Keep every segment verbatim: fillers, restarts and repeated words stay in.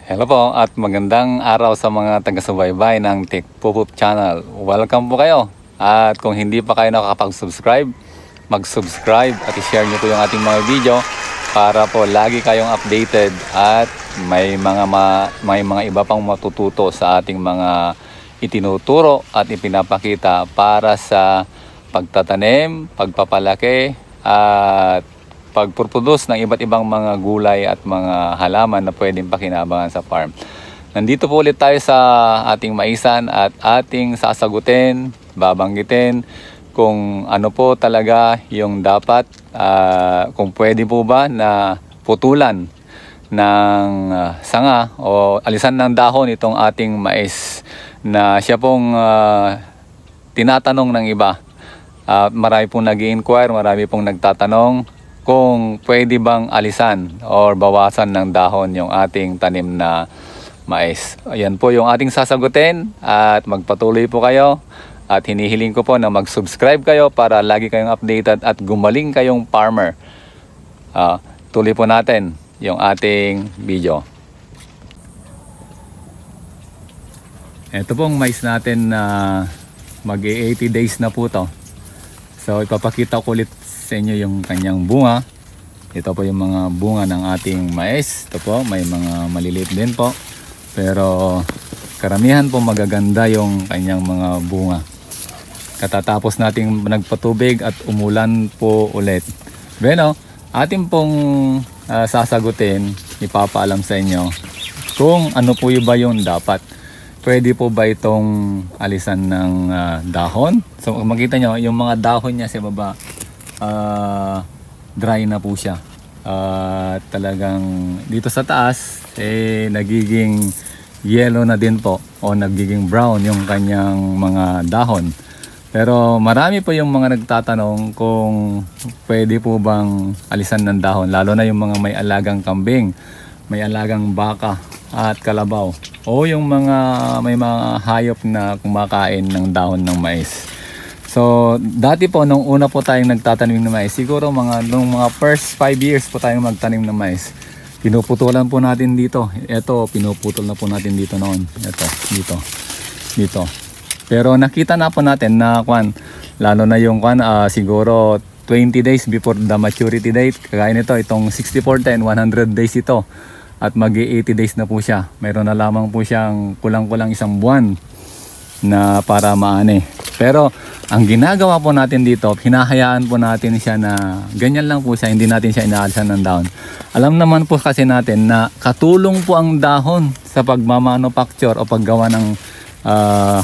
Hello po at magandang araw sa mga taga-subaybay ng Tekpopup Channel. Welcome po kayo. At kung hindi pa kayo nakakapag-subscribe, mag-subscribe at i-share nyo po yung ating mga video para po lagi kayong updated at may mga ma may mga iba pang matututo sa ating mga itinuturo at ipinapakita para sa pagtatanim, pagpapalaki at pagproduce ng iba't ibang mga gulay at mga halaman na pwedeng pakinabangan sa farm. Nandito po ulit tayo sa ating maisan at ating sasagutin, babanggitin kung ano po talaga yung dapat, uh, kung pwede po ba na putulan ng uh, sanga o alisan ng dahon itong ating mais na siya pong uh, tinatanong ng iba. Uh, marami pong nag-i-inquire, marami pong nagtatanong kung pwede bang alisan or bawasan ng dahon yung ating tanim na mais. Ayan po yung ating sasagutin at magpatuloy po kayo at hinihiling ko po na mag-subscribe kayo para lagi kayong updated at gumaling kayong farmer. Uh, tuloy po natin yung ating video. Ito pong mais natin na uh, mag-eighty days na po to. So ipapakita ko ulit sa inyo yung kanyang bunga. Ito po yung mga bunga ng ating mais. Ito po, may mga maliliit din po. Pero karamihan po magaganda yung kanyang mga bunga. Katatapos nating nagpatubig at umulan po ulit. Bueno, ating pong uh, sasagutin, ipapaalam sa inyo kung ano po ba yung dapat. Pwede po ba itong alisan ng uh, dahon? So makita nyo, yung mga dahon niya sa baba, Uh, dry na po siya. Uh, talagang dito sa taas eh nagiging yellow na din po o nagiging brown yung kanyang mga dahon. Pero marami po yung mga nagtatanong kung pwede po bang alisan ng dahon, lalo na yung mga may alagang kambing, may alagang baka at kalabaw o yung mga may mga hayop na kumakain ng dahon ng mais. So, dati po, nung una po tayong nagtatanim ng mais, siguro mga, nung mga first five years po tayong magtanim ng mais, pinuputulan po natin dito. Ito, pinuputol na po natin dito noon. Ito, dito, dito. Pero nakita na po natin na, kwan, lalo na yung kwan, uh, siguro twenty days before the maturity date. Kagaya nito, itong sixty-four ten, one hundred days ito. At mag-eighty days na po siya. Mayroon na lamang po siyang kulang-kulang isang buwan na para maani. Pero ang ginagawa po natin dito, hinahayaan po natin siya na ganyan lang po siya, hindi natin siya inaalisan ng dahon. Alam naman po kasi natin na katulong po ang dahon sa pagmamanufacture o paggawa ng uh,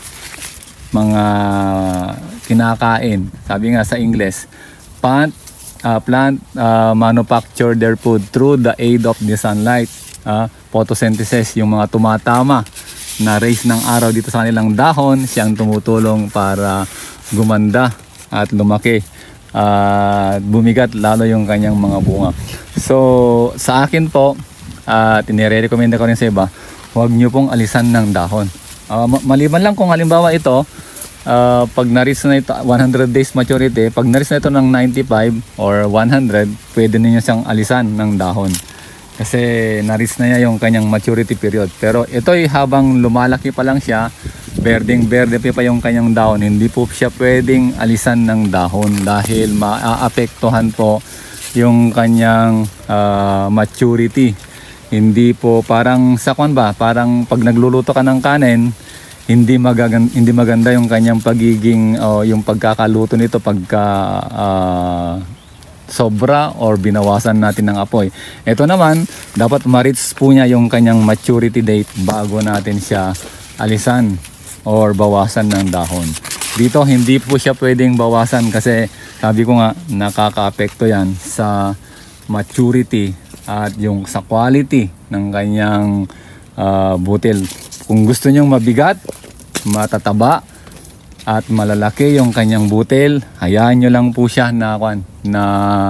mga kinakain. Sabi nga sa English, plant, uh, plant uh, manufacture their food through the aid of the sunlight. Uh, photosynthesis, yung mga tumatama na rays ng araw dito sa kanilang dahon, siyang tumutulong para gumanda at lumaki at uh, bumigat lalo yung kanyang mga bunga. So sa akin po, at uh, inire-recommend ko rin sa iba, huwag nyo pong alisan ng dahon. Uh, maliban lang kung halimbawa ito, uh, pag na-reach na ito one hundred days maturity, pag na-reach na ito ng ninety-five or one hundred, pwede niyo siyang alisan ng dahon. Kasi na-reach na niya yung kanyang maturity period. Pero ito ay habang lumalaki pa lang siya, berdeng-berde pa yung kanyang dahon, hindi po siya pwedeng alisan ng dahon dahil maaapektuhan po yung kanyang uh, maturity. Hindi po parang sa kwan ba, parang pag nagluluto ka ng kanin, hindi magaganda, hindi maganda yung kanyang pagiging o uh, yung pagkakaluto nito pagka uh, sobra or binawasan natin ng apoy. Ito naman, dapat ma-reach po niya yung kanyang maturity date bago natin siya alisan or bawasan ng dahon. Dito hindi po siya pwedeng bawasan kasi sabi ko nga nakaka-apekto yan sa maturity at yung sa quality ng kanyang uh, butil. Kung gusto nyong mabigat, matataba at malalaki yung kanyang butil, hayaan nyo lang po siya na kwan, na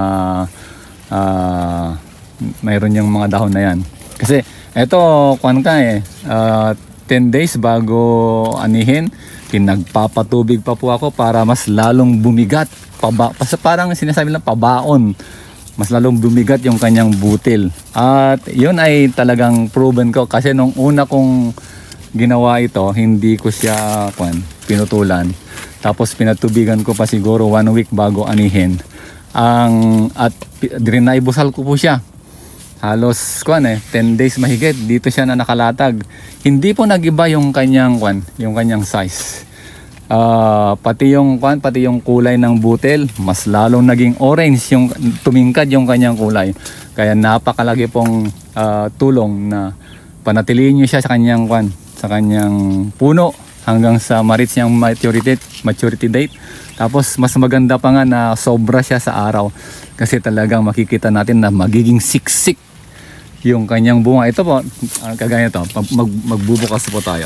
uh, mayroon yung mga dahon na yan. Kasi eto kwan ka eh, uh, ten days bago anihin, pinagpapatubig pa po ako para mas lalong bumigat. Paba, parang sinasabi lang pabaon. mas lalong bumigat yung kanyang butil. At yun ay talagang proven ko kasi nung una kong ginawa ito, hindi ko siya kwan, pinutulan. Tapos pinatubigan ko pa siguro one week bago anihin. Ang at drinaibusal ko po siya. Halos kwan eh, ten days mahigit dito siya na nakalatag. Hindi po nagiba yung kanyang kwan, yung kanyang size. Uh, pati yung kwan, pati yung kulay ng butil, mas lalong naging orange yung tumingkad yung kanyang kulay. Kaya napakalaki pong uh, tulong na panatilihin niyo siya sa kanyang kwan, sa kanyang puno hanggang sa ma-reach niyang maturity, maturity date. Tapos mas maganda pa nga na sobra siya sa araw kasi talagang makikita natin na magiging siksik yung kanyang bunga. Ito po, uh, kagaya ito, mag, magbubukas po tayo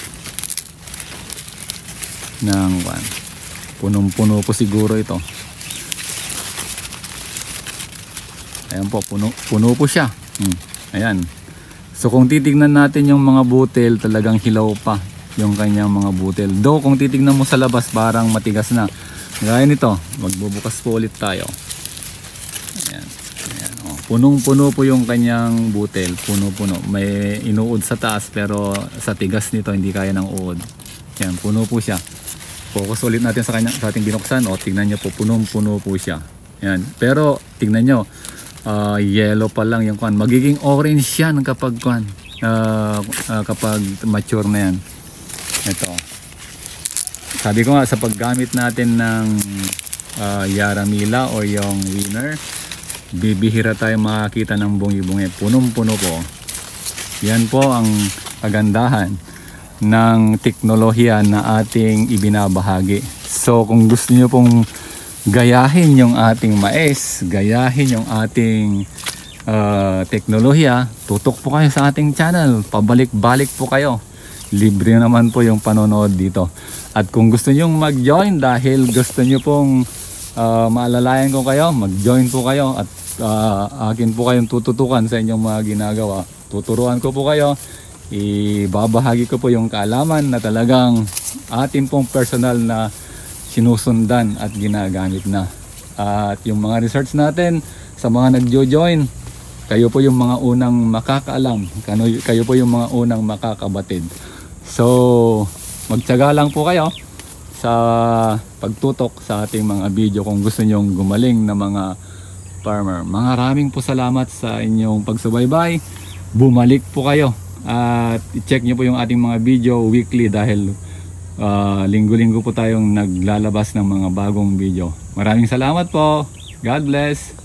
ng kwan. Punong-puno po siguro ito. Ayan po, puno, puno po siya. Hmm, ayan. So kung titignan natin yung mga butil, talagang hilaw pa yung kanyang mga butil. Though kung titignan mo sa labas parang matigas na. Gaya nito, magbubukas po ulit tayo. Ayan. Ayan, oh. Punong-puno po yung kanyang butil. Puno-puno. May inuod sa taas pero sa tigas nito hindi kaya ng uod. Ayan, puno po siya. Focus ulit natin sa, kanya, sa ating binuksan. O, tignan nyo po, punong-puno po siya. Ayan. Pero tignan nyo, uh, yellow pa lang yung kwan. Magiging orange yan kapag kwan. Uh, uh, kapag mature na yan. Ito. Sabi ko nga sa paggamit natin ng uh, Yaramila o yung winner, bibihira tayo makakita ng bungi-bungi. Punong-puno po. Yan po ang kagandahan ng teknolohiya na ating ibinabahagi. So kung gusto niyo pong gayahin yung ating mais, gayahin yung ating uh, teknolohiya, tutok po kayo sa ating channel. Pabalik-balik po kayo. Libre naman po yung panonood dito. At kung gusto nyo mag-join dahil gusto nyo pong uh, maalalayan ko kayo, mag-join po kayo at uh, akin po kayong tututukan sa inyong mga ginagawa. Tuturuan ko po kayo, ibabahagi ko po yung kaalaman na talagang atin pong personal na sinusundan at ginagamit na. At yung mga research natin sa mga nagjo-join, kayo po yung mga unang makakaalam, kayo po yung mga unang makakabatid. So magtiyaga lang po kayo sa pagtutok sa ating mga video kung gusto nyong gumaling na mga farmer. Maraming po salamat sa inyong pagsubaybay. Bumalik po kayo at i-check nyo po yung ating mga video weekly dahil uh, linggo-linggo po tayong naglalabas ng mga bagong video. Maraming salamat po. God bless.